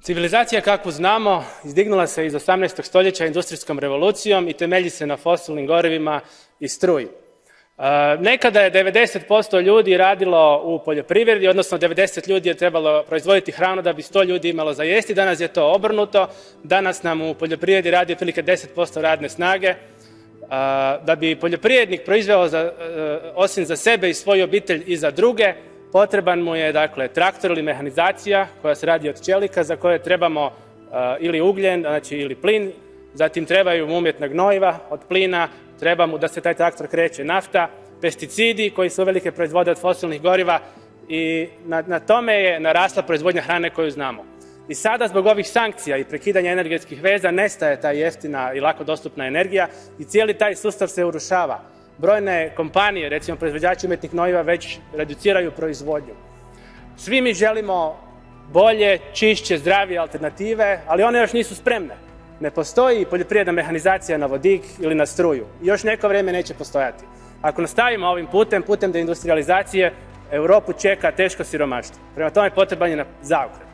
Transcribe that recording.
Civilizacija kakvu znamo izdignula se iz 18. stoljeća industrijskom revolucijom i temelji se na fosilnim gorivima i struji. Nekada je 90% ljudi radilo u poljoprivredi, odnosno 90 ljudi je trebalo proizvoditi hranu da bi 100 ljudi imalo za jesti. Danas je to obrnuto. Danas nam u poljoprivredi radi otprilike 10% radne snage. Da bi poljoprivrednik proizveo osim za sebe i svoju obitelj i za druge, potreban mu je dakle traktor ili mehanizacija koja se radi od čelika za koje trebamo ili ugljen, znači ili plin, zatim trebaju mu umjetna gnojiva od plina, treba mu da se taj traktor kreće nafta, pesticidi koji se uvelike proizvode od fosilnih goriva i na tome je narasla proizvodnja hrane koju znamo. I sada zbog ovih sankcija i prekidanja energetskih veza nestaje ta jeftina i lako dostupna energija i cijeli taj sustav se urušava. Brojne kompanije, recimo proizvođači umjetnih gnojiva, već reduciraju proizvodnju. Svi mi želimo bolje, čišće, zdravije alternative, ali one još nisu spremne. Ne postoji poljoprivredna mehanizacija na vodik ili na struju. Još neko vrijeme neće postojati. Ako nastavimo ovim putem deindustrializacije, Europu čeka teško siromaštvo. Prema tome potreban je zaokret.